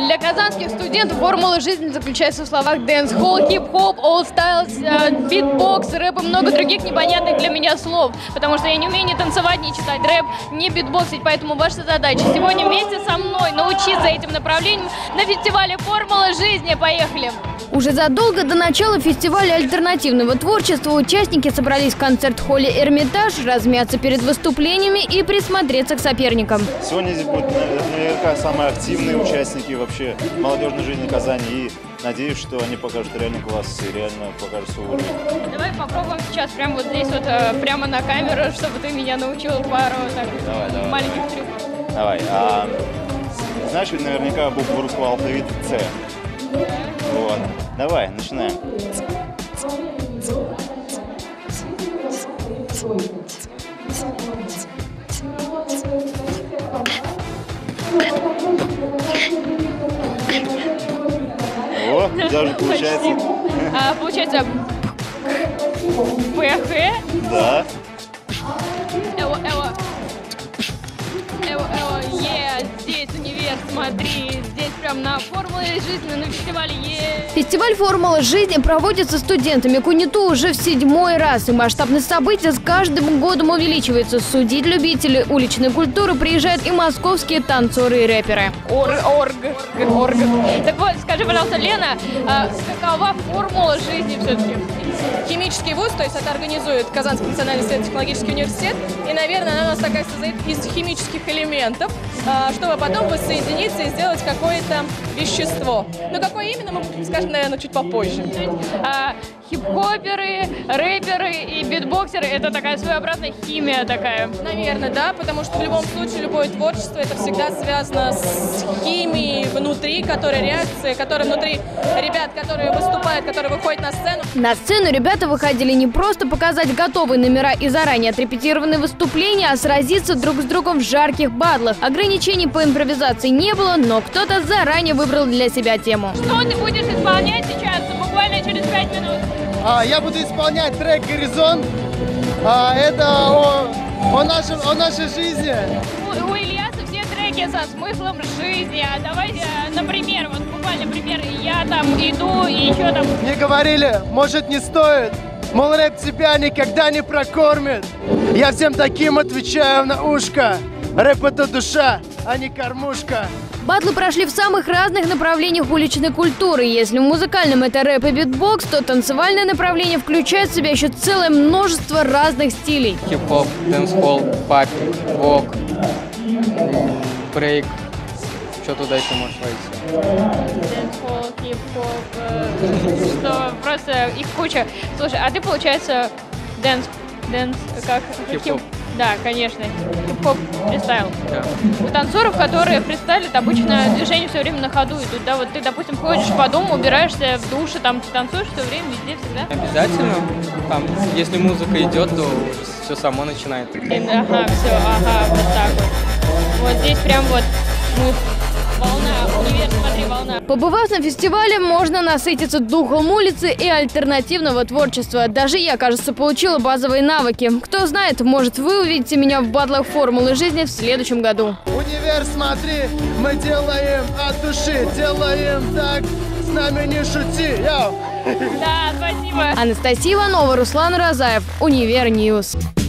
Для казанских студентов формула жизни заключается в словах дэнс-холл, хип-хоп, олл-стайлс, битбокс, рэп и много других непонятных для меня слов. Потому что я не умею ни танцевать, ни читать рэп, ни битбоксить. Поэтому ваша задача сегодня вместе со мной научиться этим направлениям на фестивале «Формула жизни». Поехали! Уже задолго до начала фестиваля альтернативного творчества участники собрались в концерт-холле «Эрмитаж», размяться перед выступлениями и присмотреться к соперникам. Сегодня здесь будут наверняка самые активные участники вообще молодежной жизни Казани. И надеюсь, что они покажут реально класс и реально покажут свой уровень. Давай попробуем сейчас прямо вот здесь вот, прямо на камеру, чтобы ты меня научил пару так, маленьких трюков. Давай. Знаешь ведь наверняка букву русского алфавита «Ц». Вот. Давай, начинаем. О, даже получается. Получается ПХ. Да. Здесь универ, смотри, здесь прям на формуле жизни, на фестивале Фестиваль «Формула жизни» проводится студентами КУНИТУ уже в 7-й раз. И масштабность события с каждым годом увеличивается. Судить любители уличной культуры приезжают и московские танцоры и рэперы. Орг. Так вот, скажи, пожалуйста, Лена, какова формула жизни все-таки? Химический вуз, то есть это организует Казанский национальный исследовательско-технологический университет. И, наверное, она у нас такая состоит из химических элементов, чтобы потом воссоединиться и сделать какое-то вещество. Но какое именно, мы скажем, наверное, чуть попозже. Хип-хоперы, рэперы и битбоксеры – это такая своеобразная химия такая. Наверное, да, потому что в любом случае любое творчество – это всегда связано с химией внутри, реакции, которые внутри ребят, которые выступают, которые выходят на сцену. На сцену ребята выходили не просто показать готовые номера и заранее отрепетированные выступления, а сразиться друг с другом в жарких батлах. Ограничений по импровизации не было, но кто-то заранее выбрал для себя тему. Что ты будешь исполнять сейчас, буквально через 5 минут? Я буду исполнять трек «Горизонт». Это о нашей жизни. У Ильяса все треки со смыслом жизни. А давайте, например, вот буквально пример, я там иду и еще там... Мне говорили, может не стоит, мол, рэп тебя никогда не прокормит. Я всем таким отвечаю на ушко. Рэп — это душа, а не кормушка. Батлы прошли в самых разных направлениях уличной культуры. Если в музыкальном это рэп и битбокс, то танцевальное направление включает в себя еще целое множество разных стилей. Хип-хоп, дэнс-холл, папик, вок, брейк. Что туда еще может войти? Дэнс-холл, хип-хоп, что просто их куча. Слушай, а ты, получается, дэнс, как? Хип-хоп. Да, конечно. Хип-хоп, фристайл. Да. У танцоров, которые фристайлят, обычно движения все время на ходу идут. Да, вот ты, допустим, ходишь по дому, убираешься в душе, там танцуешь все время, везде, всегда. Обязательно. Там, если музыка идет, то все само начинает. Ага, все, вот так вот. Вот здесь прям вот волна, универ, смотри, волна. Побывав на фестивале, можно насытиться духом улицы и альтернативного творчества. Даже я, кажется, получила базовые навыки. Кто знает, может, вы увидите меня в батлах «Формулы жизни» в следующем году. Универ, смотри, мы делаем от души, делаем так, с нами не шути. Да, спасибо. Анастасия Иванова, Руслан Розаев, Универньюз.